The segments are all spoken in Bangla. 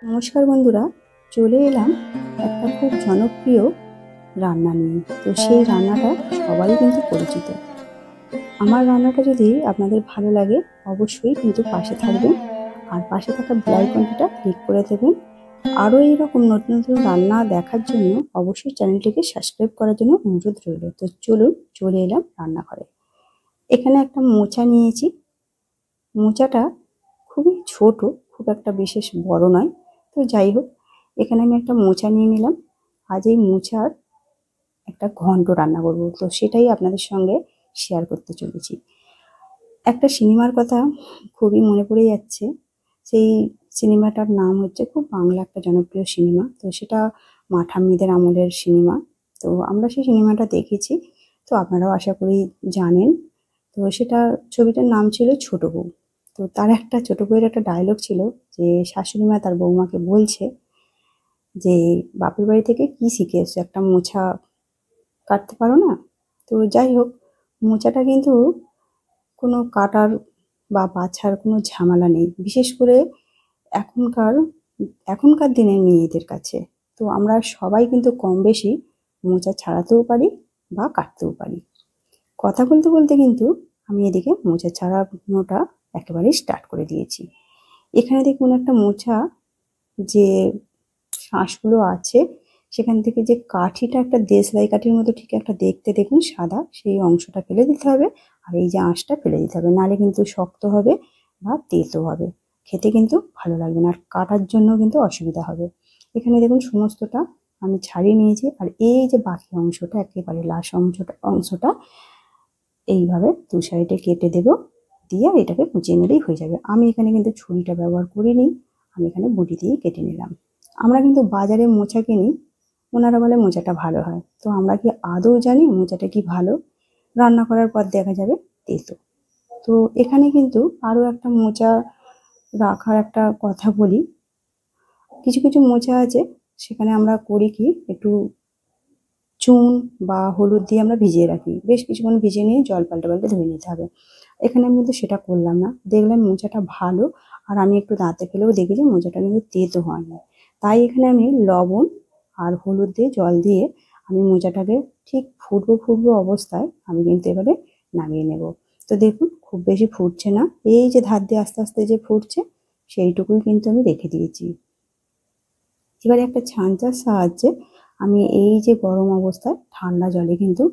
নমস্কার বন্ধুরা, চলে এলাম একটা খুব জনপ্রিয় রান্না নিয়ে। তো সেই রান্নাটা সবাই কিন্তু পরিচিত। আমার রান্নাটা যদি আপনাদের ভালো লাগে অবশ্যই কিন্তু পাশে থাকবেন, আর পাশে থাকা বেল আইকনটা ক্লিক করে দেবেন। আরও এইরকম নতুন নতুন রান্না দেখার জন্য অবশ্যই চ্যানেলটিকে সাবস্ক্রাইব করার জন্য অনুরোধ রইল। তো চলুন, চলে এলাম রান্নাঘরে। এখানে একটা মোচা নিয়েছি। মোচাটা খুবই ছোট, খুব একটা বিশেষ বড় নয়। তো যাই হোক, এখানে আমি একটা মোচা নিয়ে নিলাম। আজ এই মোচার একটা ঘন্ট রান্না করব, তো সেটাই আপনাদের সঙ্গে শেয়ার করতে চলেছি। একটা সিনেমার কথা খুবই মনে পড়ে যাচ্ছে। সেই সিনেমাটার নাম হচ্ছে, খুব বাংলা একটা জনপ্রিয় সিনেমা, তো সেটা মা ঠাম্মিদের আমলের সিনেমা। তো আমরা সেই সিনেমাটা দেখেছি, তো আপনারাও আশা করি জানেন। তো সেটা, ছবিটার নাম ছিল ছোট বউ। তো তার একটা ছোট বউয়ের একটা ডায়লগ ছিল, যে শাশুড়ি মা তার বৌমাকে বলছে যে বাপের বাড়ি থেকে কি শিখে এসছো, একটা মোছা কাটতে পারো না? তো যাই হোক, মোচাটা কিন্তু কোনো কাটার বা বাছার কোনো ঝামেলা নেই, বিশেষ করে এখনকার এখনকার দিনের মেয়েদের কাছে। তো আমরা সবাই কিন্তু কম বেশি মোচা ছাড়াতেও পারি বা কাটতেও পারি। কথা বলতে বলতে কিন্তু আমি এদিকে মোচা ছাড়ানোটা একেবারেই স্টার্ট করে দিয়েছি। এখানে দেখুন, একটা মোচা যে শাঁসগুলো আছে, সেখান থেকে যে কাঠিটা, একটা দেশলাই কাঠির মতো ঠিক একটা দেখতে, দেখুন সাদা, সেই অংশটা ফেলে দিতে হবে। আর এই যে আঁশটা ফেলে দিতে হবে, নাহলে কিন্তু শক্ত হবে বা তেতো হবে, খেতে কিন্তু ভালো লাগবে না, আর কাটার জন্য কিন্তু অসুবিধা হবে। এখানে দেখুন সমস্তটা আমি ছাড়িয়ে নিয়েছি, আর এই যে বাকি অংশটা, একেবারে লাস্ট অংশটা এইভাবে দু সাইডে কেটে দেবো, দিয়ে আর এটাকে কুচিয়ে নিলেই হয়ে যাবে। আমি এখানে কিন্তু ছুরিটা ব্যবহার করিনি, আমি এখানে বটি দিয়ে কেটে নিলাম। আমরা কিন্তু বাজারে মোচা কিনি, ওনারা বলে মোচাটা ভালো হয়, তো আমরা কি আদৌ জানি মোচাটা কি ভালো? রান্না করার পর দেখা যাবে তেতো। তো এখানে কিন্তু আরও একটা মোচা রাখার একটা কথা বলি। কিছু কিছু মোচা আছে, সেখানে আমরা করি কি, একটু চুন বা হলুদ দিয়ে আমরা ভিজিয়ে রাখি, বেশ কিছুক্ষণ ভিজিয়ে নিয়ে জল পাল্টে পাল্টে ধুয়ে নিতে হবে। এখানে আমি কিন্তু সেটা করলাম না, দেখলাম মোচাটা ভালো, আর আমি একটু দাঁতে ফেলেও দেখি যে মোচাটা কিন্তু তেতো হয় না। তাই এখানে আমি লবণ আর হলুদ দিয়ে, জল দিয়ে আমি মোচাটাকে ঠিক ফুটবো ফুটবো অবস্থায় আমি কিন্তু এবারে নামিয়ে নেব। তো দেখুন, খুব বেশি ফুটছে না, এই যে ধার দিয়ে আস্তে আস্তে যে ফুটছে, সেইটুকুই কিন্তু আমি রেখে দিয়েছি। এবারে একটা ছাঁচার সাহায্যে আমি এই যে গরম অবস্থায় ঠান্ডা জলে কিন্তু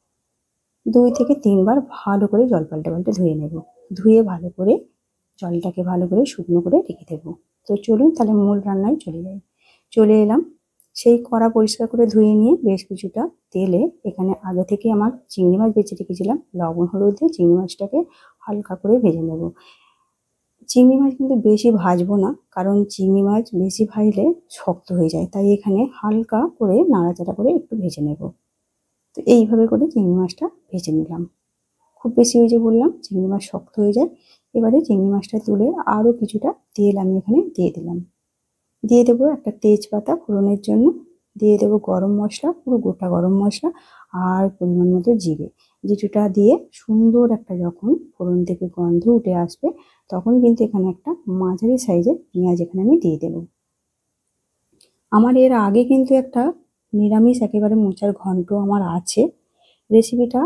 2 থেকে 3 বার ভালো করে জল পাল্টে পাল্টে ধুয়ে নেব। ধুয়ে ভালো করে জলটাকে ভালো করে শুকনো করে রেখে দেবো। তো চলুন তাহলে মূল রান্নায় চলে যাই। চলে এলাম। সেই কড়া পরিষ্কার করে ধুয়ে নিয়ে বেশ কিছুটা তেলে এখানে আগে থেকে আমার চিংড়ি মাছ বেছে রেখেছিলাম, লবণ হলুদ দিয়ে চিংড়ি মাছটাকে হালকা করে ভেজে নেব। চিংড়ি মাছ কিন্তু বেশি ভাজবো না, কারণ চিংড়ি মাছ বেশি ভাজলে শক্ত হয়ে যায়, তাই এখানে হালকা করে নাড়াচাড়া করে একটু ভেজে নেব। তো এইভাবে করে চিংড়ি মাছটা ভেজে নিলাম। খুব বেশি ওই যে বললাম চিংড়ি মাছ শক্ত হয়ে যায়। এবারে চিংড়ি মাছটা তুলে আরও কিছুটা তেল আমি এখানে দিয়ে দিলাম। দিয়ে দেবো একটা তেজপাতা ফোড়নের জন্য, দিয়ে দেবো গরম মশলা, পুরো গোটা গরম মশলা, আর পরিমাণ মতো জিরে। জিরেটা দিয়ে সুন্দর একটা যখন ফোড়ন থেকে গন্ধ উঠে আসবে, তখনই কিন্তু এখানে একটা মাঝারি সাইজের পেঁয়াজ এখানে আমি দিয়ে দেবো। আমার এর আগে কিন্তু একটা নিরামিষ একেবারে মোচার ঘন্ট আমার আছে, রেসিপিটা,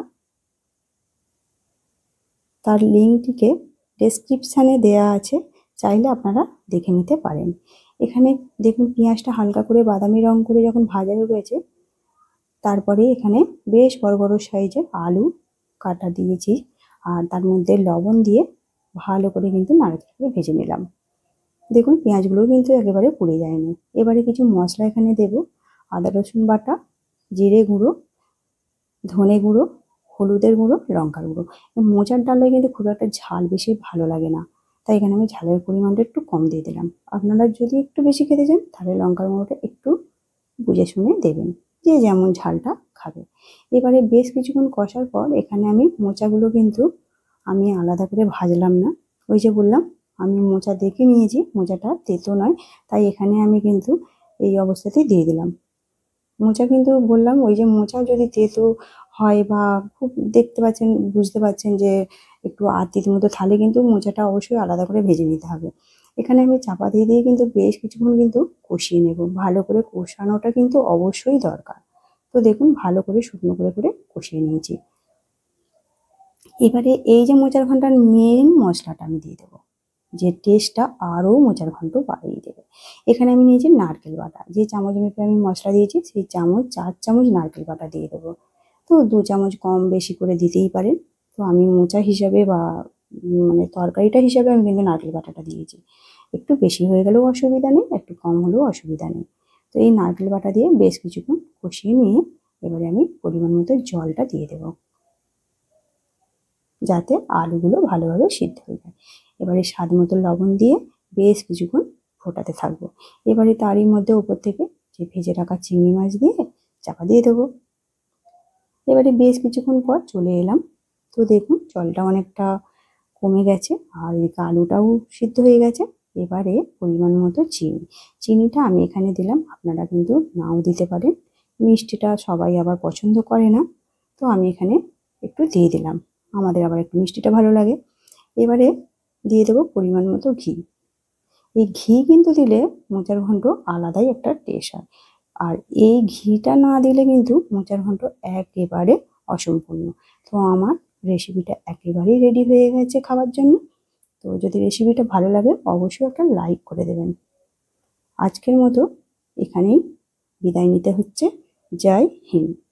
তার লিঙ্কটিকে ডেসক্রিপশানে দেওয়া আছে, চাইলে আপনারা দেখে নিতে পারেন। এখানে দেখুন, পেঁয়াজটা হালকা করে বাদামি রং করে যখন ভাজা হয়ে গেছে, তারপরে এখানে বেশ বড় বড় সাইজের আলু কাটা দিয়েছি, আর তার মধ্যে লবণ দিয়ে ভালো করে কিন্তু নাড়াচাড়া করে ভেজে নিলাম। দেখুন পেঁয়াজগুলোও কিন্তু একেবারে পুড়ে যায়নি। এবারে কিছু মশলা এখানে দেব, আদা রসুন বাটা, জিরে গুঁড়ো, ধনে গুঁড়ো, হলুদের গুঁড়ো, লঙ্কার গুঁড়ো। মোচার ডালে কিন্তু খুব একটা ঝাল বেশি ভালো লাগে না, তাই এখানে আমি ঝালের পরিমাণটা একটু কম দিয়ে দিলাম। আপনারা যদি একটু বেশি খেতে চান, তাহলে লঙ্কার গুঁড়োটা একটু বুঝে শুনে দেবেন, যে যেমন ঝালটা খাবে। এবারে বেশ কিছুক্ষণ কষার পর এখানে আমি মোচাগুলো কিন্তু আমি আলাদা করে ভাজলাম না। ওই যে বললাম, আমি মোচা দেখে নিয়েছি মোচাটা তেতো নয়, তাই এখানে আমি কিন্তু এই অবস্থাতেই দিয়ে দিলাম। মোচা কিন্তু বললাম, ওই যে মোচা যদি তেতো হয় বা খুব দেখতে পাচ্ছেন, বুঝতে পারছেন যে একটু আতির মতো, তাহলে কিন্তু মোচাটা অবশ্যই আলাদা করে ভেজে নিতে হবে। এখানে আমি চাপা দিয়ে দিয়ে কিন্তু বেশ কিছুক্ষণ কিন্তু কষিয়ে নেব। ভালো করে কষানোটা কিন্তু অবশ্যই দরকার। তো দেখুন ভালো করে শুকনো করে করে কষিয়ে নিয়েছি। এবারে এই যে মোচার ঘন্টার মেন মশলাটা আমি দিয়ে দেবো, যে টেস্টটা আরও মোচার ঘন্ট বাড়িয়ে দেবে। এখানে আমি নিয়েছি নারকেল বাটা। যে চামচ মেপে আমি মশলা দিয়েছি সেই চামচ 4 চামচ নারকেল বাটা দিয়ে দেবো। তো 2 চামচ কম বেশি করে দিতেই পারেন। তো আমি মোচা হিসাবে বা মানে তরকারিটা হিসাবে আমি কিন্তু নারকেল বাটাটা দিয়েছি। একটু বেশি হয়ে গেলেও অসুবিধা নেই, একটু কম হলেও অসুবিধা নেই। তো এই নারকেল বাটা দিয়ে বেশ কিছুক্ষণ কষিয়ে নিয়ে এবারে আমি পরিমাণ মতো জলটা দিয়ে দেবো, যাতে আলুগুলো ভালোভাবে সিদ্ধ হয়ে যায়। এবারে স্বাদ মতো লবণ দিয়ে বেশ কিছুক্ষণ ফোটাতে থাকবো। এবারে তারই মধ্যে ওপর থেকে যে ভেজে রাখা চিংড়ি মাছ দিয়ে চাপা দিয়ে দেবো। এবারে বেশ কিছুক্ষণ পর চলে এলাম। তো দেখুন জলটা অনেকটা কমে গেছে আর এদিকে আলুটাও সিদ্ধ হয়ে গেছে। এবারে পরিমাণ মতো চিনিটা আমি এখানে দিলাম, আপনারা কিন্তু নাও দিতে পারেন। মিষ্টিটা সবাই আবার পছন্দ করে না, তো আমি এখানে একটু দিয়ে দিলাম, আমাদের আবার একটু মিষ্টিটা ভালো লাগে। এবারে দিয়ে দেবো পরিমাণ মতো ঘি। এই ঘি কিন্তু দিলে মোচার ঘন্ট আলাদাই একটা টেস্ট হয়। আর এই ঘিটা না দিলে কিন্তু মোচার ঘন্ট একেবারে অসম্পূর্ণ। তো আমার রেসিপিটা একেবারেই রেডি হয়ে গেছে খাবার জন্য। তো যদি রেসিপিটা ভালো লাগে অবশ্যই একটা লাইক করে দেবেন। আজকের মতো এখানেই বিদায় নিতে হচ্ছে। জয় হিন্দ।